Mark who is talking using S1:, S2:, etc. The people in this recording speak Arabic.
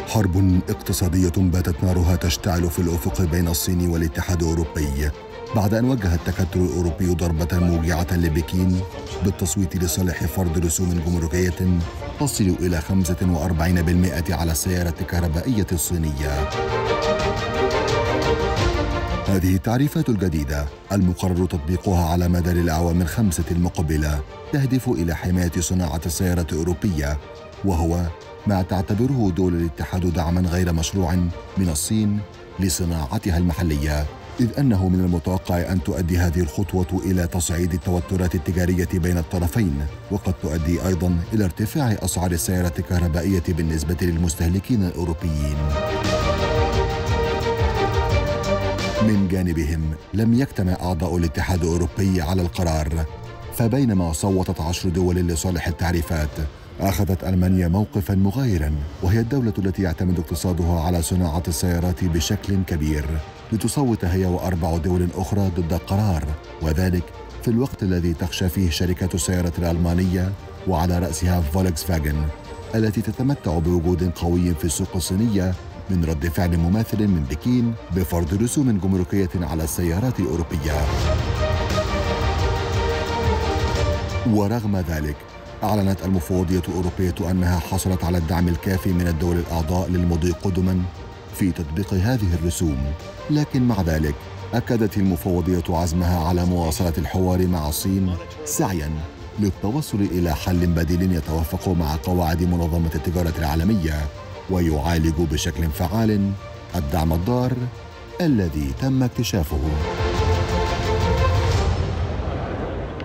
S1: حرب اقتصادية باتت نارها تشتعل في الأفق بين الصين والاتحاد الأوروبي بعد أن وجه التكتل الأوروبي ضربة موجعة لبكين بالتصويت لصالح فرض رسوم جمركية تصل إلى 45% على السيارة الكهربائية الصينية. هذه التعريفات الجديدة المقرر تطبيقها على مدار الأعوام الخمسة المقبلة تهدف إلى حماية صناعة السيارة الأوروبية، وهو ما تعتبره دول الاتحاد دعماً غير مشروع من الصين لصناعتها المحلية، إذ أنه من المتوقع أن تؤدي هذه الخطوة إلى تصعيد التوترات التجارية بين الطرفين، وقد تؤدي أيضاً إلى ارتفاع أسعار السيارة الكهربائية بالنسبة للمستهلكين الأوروبيين. من جانبهم لم يجتمع أعضاء الاتحاد الأوروبي على القرار، فبينما صوتت 10 دول لصالح التعريفات، أخذت ألمانيا موقفاً مغايراً، وهي الدولة التي يعتمد اقتصادها على صناعة السيارات بشكل كبير، لتصوت هي و4 دول أخرى ضد القرار، وذلك في الوقت الذي تخشى فيه شركة السيارة الألمانية وعلى رأسها فولكسفاجن التي تتمتع بوجود قوي في السوق الصينية من رد فعل مماثل من بكين بفرض رسوم جمركية على السيارات الأوروبية. ورغم ذلك أعلنت المفوضية الأوروبية أنها حصلت على الدعم الكافي من الدول الأعضاء للمضي قدماً في تطبيق هذه الرسوم، لكن مع ذلك أكدت المفوضية عزمها على مواصلة الحوار مع الصين سعياً للتوصل إلى حل بديل يتوافق مع قواعد منظمة التجارة العالمية ويعالج بشكل فعال الدعم الضار الذي تم اكتشافه.